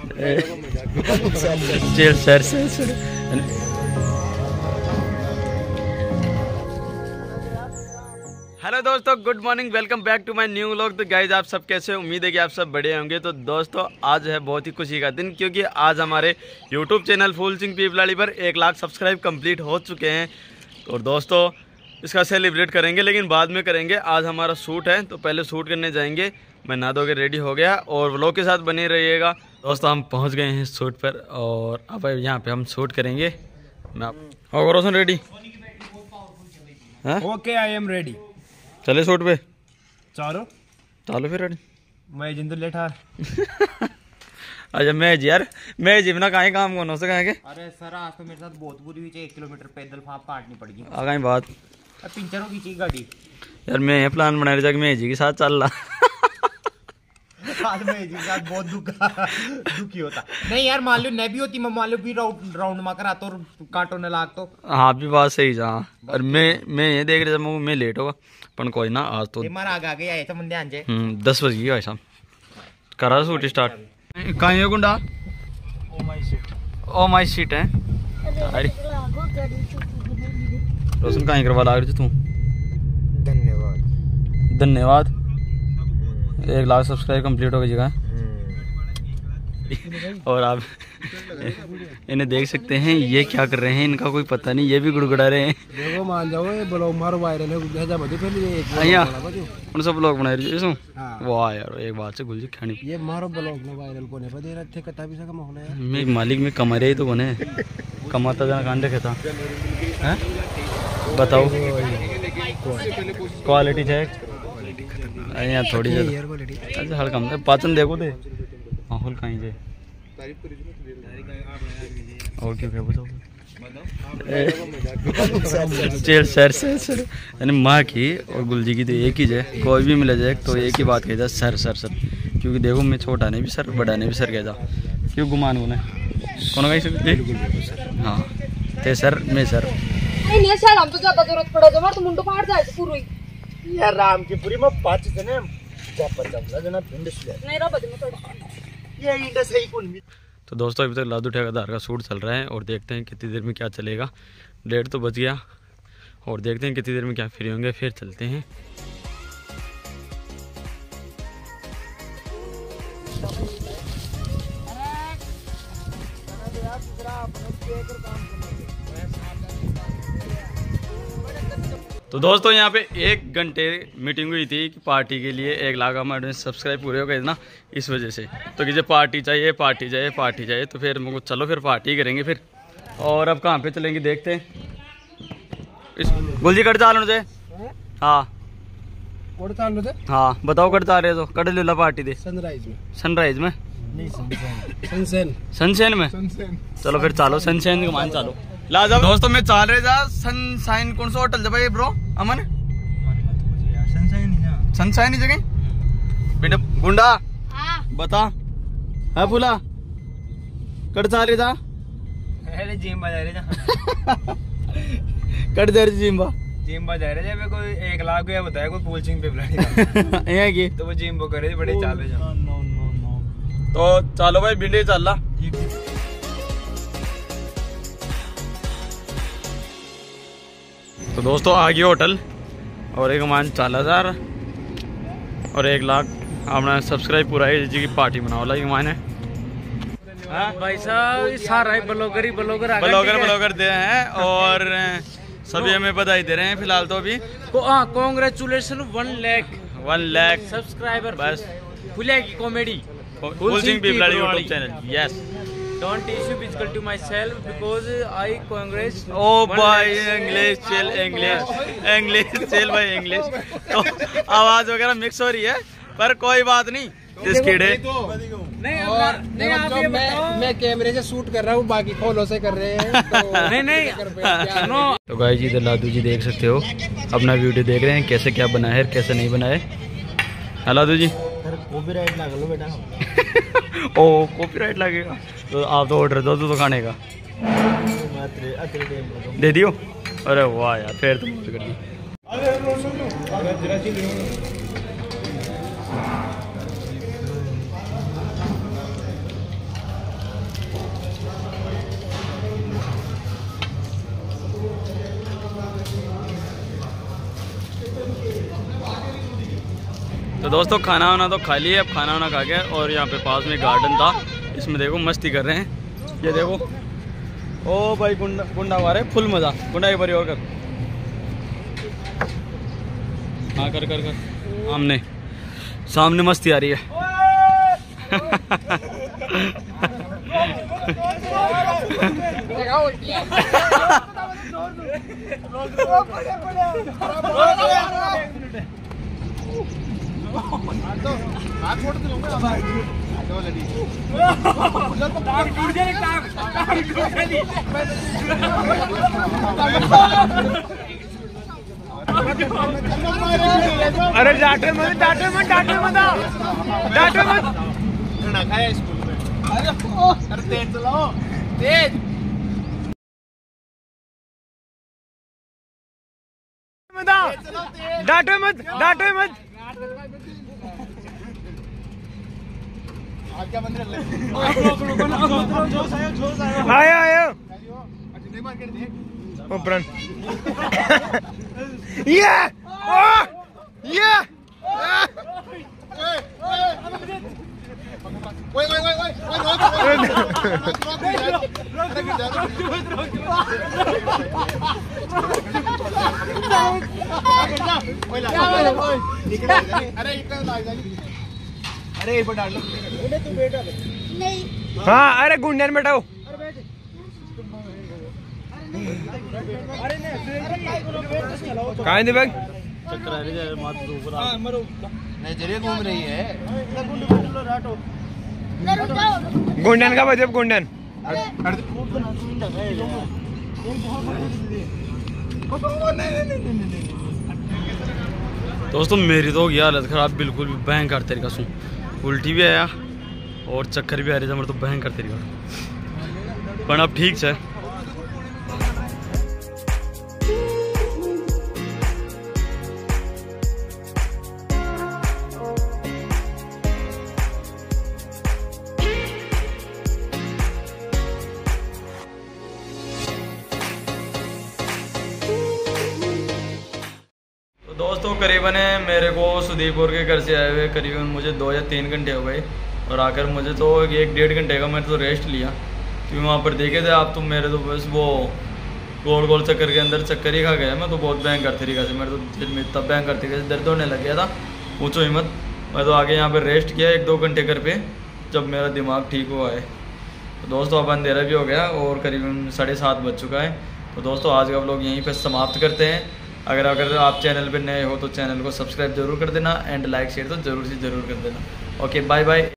चल sir hello दोस्तों, good morning, welcome back to my new vlog. तो guys आप सब कैसे हो? उम्मीद है कि आप सब बढ़िया होंगे। तो दोस्तों आज है बहुत ही खुशी का दिन, क्योंकि आज हमारे यूट्यूब चैनल फूल सिंह पीपलाड़ी पर 1 लाख सब्सक्राइब कंप्लीट हो चुके हैं। और दोस्तों इसका सेलिब्रेट करेंगे, लेकिन बाद में करेंगे। आज हमारा शूट है तो पहले शूट करने जाएंगे। मैं नहा धो के रेडी हो गया और व्लॉग के साथ बने रहिएगा। दोस्तों हम पहुँच गए हैं शूट पर और अब यहाँ पर हम शूट करेंगे। मैं आप Roshan ready? Okay, I am ready. चले शूट पे? चालो फिर रेडी। मैं जिंदू लेटा। अच्छा मैं बिना कहीं काम कौन से कहेंगे? अरे सर आज तो मेरे साथ बहुत बुरी हुई। 1 किलोमीटर पैदल फाप काटनी पड़ेगी। आगे बात पिंचरों की चीज गाड़ी। यार मैं ये प्लान बना रहा था कि मैं जी के साथ चल रहा। आज मैं जी के साथ बहुत दुखी होता। नहीं यार, मान लो नहीं भी होती, मैं मान लो भी राउंड में करा तो कांटो न लाग तो। हाँ भी बात सही जा। और मैं ये देख रहा था मैं लेट होगा, पर कोई ना आज तो मार आगे आए थे मंदे आंजे 10 बज गई। ऐसा करा शूट स्टार्ट। कहाँ है गुंडा? ओ माय सीट है। रोशन कहीं करवा लाग रही तू? धन्यवाद। 1 लाख सब्सक्राइब कंप्लीट हो गई जगह। और आप इन्हें देख सकते हैं, ये क्या कर रहे हैं इनका कोई पता नहीं, ये भी गुड़गुड़ा रहे हैं। देखो मान जाओ ये ब्लॉग मारो वायरल है। कौन सा ब्लॉग बना रही है? वाह यार एक बात से गुलजी खानी ये मारो ब्लॉग ना वायरल कोने पर दे रहे थे कता भी सका होना है। मैं मालिक में कमा रही तो बने कमाता जाना कांडे कहता हैं। बताओ क्वालिटी चेक यहाँ थोड़ी अच्छा हर कम पाचन देखो दे माहौल कहीं से और क्यों क्या बताओ? सर यानी माँ की और गुलजी की तो एक ही है। कोई भी मिला जाए तो एक ही बात कह जा, सर सर सर। क्योंकि देखो मैं छोटा ने भी सर, बड़ा ने भी सर कह जा। क्यों गुमान होना कौन कहीं से? हाँ ते सर मैं सर हम तो ज्यादा जरूरत पड़ा तो मार तो मुंडो फाड़ जाए पूरी यार राम की पूरी में 5 जने जना नहीं रा बजे में थोड़ा ये इंडा सही कौन भी। तो दोस्तों अभी तक लादू ठेकेदार का शूट चल रहा है और देखते हैं कितनी देर में क्या चलेगा। 1:30 तो बज गया और देखते हैं कितनी देर में क्या फ्री होंगे, फिर चलते हैं। तो दोस्तों यहाँ पे 1 घंटे मीटिंग हुई थी कि पार्टी के लिए 1 लाख हमारे सब्सक्राइब पूरे हो गए ना, इस वजह से। तो कि पार्टी चाहिए तो फिर मुझको चलो फिर पार्टी करेंगे फिर। और अब कहाँ पे चलेंगे देखते हैं। इस गुलजी कट चाल मुझे। हाँ हाँ बताओ कट चाल रहे तो कट ला पार्टी दे। सनराइज में सनशैन में चलो फिर चलो सनशैन मान चलो ला जाओ। दोस्तों मैं चाल रहे जा सनशाइन। कौन सा होटल भाई ब्रो? अमन सनशाइन ही जगह बेटा गुंडा। हाँ। बता है फूला कट चाल रहे जा? जिम्बा जा रहे कट जा रही जिम्बा जा रहे थे। कोई 1 लाख या बताया कोई फूल सिंह पे यहाँ की तो वो जिम्बो करे थे बड़े चाल रहे। तो चलो भाई भिंडे चल रहा। तो दोस्तों आ गया होटल और एक मान 40,000 और 1 लाख अपना सब्सक्राइब पूरा है जी की पार्टी बनाओ ला माने। भाई साहब सारा ब्लॉगर दे हैं और सभी हमें बधाई दे रहे हैं फिलहाल तो अभी। कांग्रेचुलेशन 1 लाख सब्सक्राइबर बस फुले की comedy Phool Singh Piplari YouTube channel. Yes Don't issue physical to myself because I congress. Oh boy English चल भाई इंग्लिश। तो आवाज वगैरह मिक्स हो रही है पर कोई बात नहीं। मैं कैमरे से शूट कर रहा हूँ, बाकी फॉलो से कर रहे हैं तो नहीं। तो गाइस जी लादू जी देख सकते हो अपना वीडियो देख रहे हैं कैसे क्या बना है कैसे नहीं बना है। लादू जी कॉपीराइट लगा लो बेटा। ओ कॉपीराइट लगेगा तो आप तो ऑर्डर दो तो खाने का दे दियो। अरे वाह यार फिर तो मौज कर दी। दोस्तों खाना वाना तो खा लिया, अब खाना वाना खा के और यहाँ पे पास में गार्डन था, इसमें देखो मस्ती कर रहे हैं। ये देखो ओ भाई गुंडा गुंडा मारे फुल मज़ा। गुंडा एक बारी और कर, हाँ कर कर कर। सामने सामने मस्ती आ रही है। अरे डांटे मत डांटे मत डांटे मत डांटे मत। खाना खाया स्कूल में। अरे तेज चलाओ तेज। डांटे मत डांटे मत। आया आया ओपरन ये ये अरे एक बार डाल लो। हाँ अरे गुंडन बैठाओ। कहाँ है दिपक? नजरिया घूम रही है। गुंडन का बजब गुंडन। दोस्तों मेरी तो होगी हालत खराब बिल्कुल भी, भयंकर तरीका से उल्टी भी आया और चक्कर भी आ रही है मेरे तो भयंकर तरीका, पर अब ठीक है। दोस्तों करीबन मेरे को सुदीपुर के घर से आए हुए करीबन मुझे 2 या 3 घंटे हो गए और आकर मुझे तो 1-1.5 घंटे का मैंने तो रेस्ट लिया, क्योंकि वहाँ पर देखे थे आप तो मेरे तो बस वो गोल गोल चक्कर के अंदर चक्कर ही खा गया मैं तो बहुत भयंकर तरीके से, मेरे तो दिल में इतना भयंकर तरीके से दर्द होने लग गया था पूछो ही मत। मैं तो आगे यहाँ पर रेस्ट किया 1-2 घंटे घर पे, जब मेरा दिमाग ठीक हुआ है। तो दोस्तों अब अंधेरा भी हो गया और करीबन 7:30 बज चुका है। तो दोस्तों आज का व्लॉग यहीं पर समाप्त करते हैं। अगर आप चैनल पे नए हो तो चैनल को सब्सक्राइब जरूर कर देना एंड लाइक शेयर तो ज़रूर से ज़रूर कर देना। Okay bye bye.